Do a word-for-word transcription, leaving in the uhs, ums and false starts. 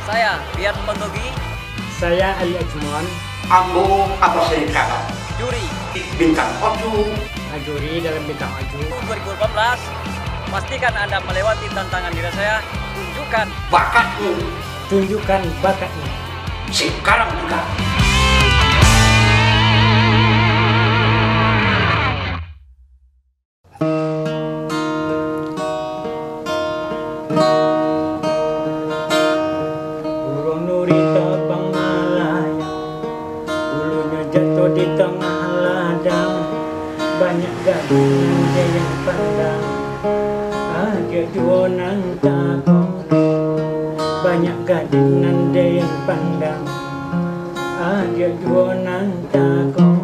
Saya Bian Pontogi. Saya Ali Ajmon. Aku apa sih kakak? Juri Bintang Oju. Juri dalam Bintang Aju dua ribu delapan belas. Pastikan Anda melewati tantangan diri saya. Tunjukkan Bakatmu. Tunjukkan bakatmu. Sekarang juga. Burung nuri terbang melayang, bulunya jatuh di tengah ladang. Banyak gading dia yang pandang, ada dua nang takong. Banyak gading nan dia yang pandang, ada dua nang takong.